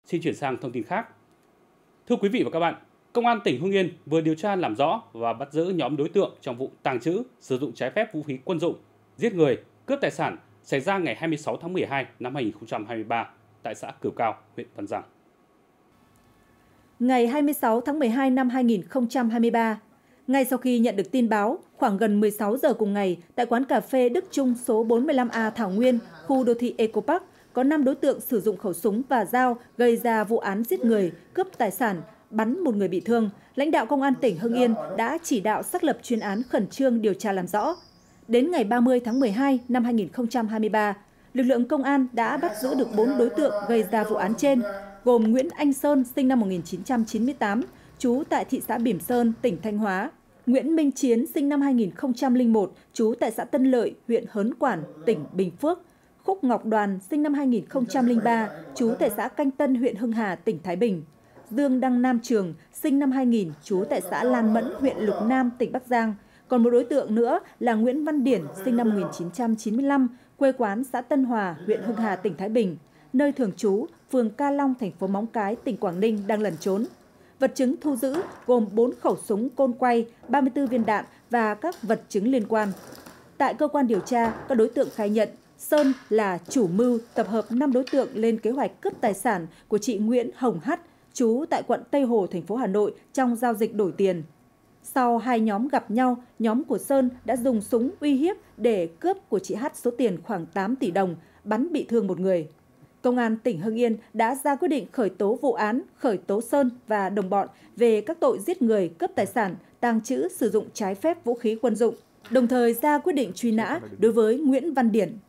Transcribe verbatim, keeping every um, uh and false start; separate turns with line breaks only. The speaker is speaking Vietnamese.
Xin chuyển sang thông tin khác. Thưa quý vị và các bạn, Công an tỉnh Hưng Yên vừa điều tra làm rõ và bắt giữ nhóm đối tượng trong vụ tàng trữ, sử dụng trái phép vũ khí quân dụng, giết người, cướp tài sản xảy ra ngày hai mươi sáu tháng mười hai năm hai nghìn không trăm hai mươi ba tại xã Cửu Cao, huyện Văn Giang.
Ngày hai mươi sáu tháng mười hai năm hai nghìn không trăm hai mươi ba, ngay sau khi nhận được tin báo, khoảng gần mười sáu giờ cùng ngày, tại quán cà phê Đức Trung số bốn mươi lăm A Thảo Nguyên, khu đô thị Eco Park, có năm đối tượng sử dụng khẩu súng và dao gây ra vụ án giết người, cướp tài sản, bắn một người bị thương. Lãnh đạo Công an tỉnh Hưng Yên đã chỉ đạo xác lập chuyên án khẩn trương điều tra làm rõ. Đến ngày ba mươi tháng mười hai năm hai nghìn không trăm hai mươi ba, lực lượng công an đã bắt giữ được bốn đối tượng gây ra vụ án trên, gồm Nguyễn Anh Sơn sinh năm một nghìn chín trăm chín mươi tám, trú tại thị xã Bỉm Sơn, tỉnh Thanh Hóa; Nguyễn Minh Chiến sinh năm hai nghìn không trăm lẻ một, trú tại xã Tân Lợi, huyện Hớn Quản, tỉnh Bình Phước; Khúc Ngọc Đoàn sinh năm hai nghìn không trăm lẻ ba, trú tại xã Canh Tân, huyện Hưng Hà, tỉnh Thái Bình; Dương Đăng Nam Trường sinh năm hai nghìn, trú tại xã Lan Mẫn, huyện Lục Nam, tỉnh Bắc Giang. Còn một đối tượng nữa là Nguyễn Văn Điển sinh năm một nghìn chín trăm chín mươi lăm, quê quán xã Tân Hòa, huyện Hưng Hà, tỉnh Thái Bình, nơi thường trú phường Ca Long, thành phố Móng Cái, tỉnh Quảng Ninh đang lẩn trốn. Vật chứng thu giữ gồm bốn khẩu súng côn quay, ba mươi tư viên đạn và các vật chứng liên quan. Tại cơ quan điều tra, các đối tượng khai nhận Sơn là chủ mưu tập hợp năm đối tượng lên kế hoạch cướp tài sản của chị Nguyễn Hồng Hắt, trú tại quận Tây Hồ, thành phố Hà Nội trong giao dịch đổi tiền. Sau hai nhóm gặp nhau, nhóm của Sơn đã dùng súng uy hiếp để cướp của chị Hát số tiền khoảng tám tỷ đồng, bắn bị thương một người. Công an tỉnh Hưng Yên đã ra quyết định khởi tố vụ án, khởi tố Sơn và đồng bọn về các tội giết người, cướp tài sản, tàng trữ, sử dụng trái phép vũ khí quân dụng, đồng thời ra quyết định truy nã đối với Nguyễn Văn Điển.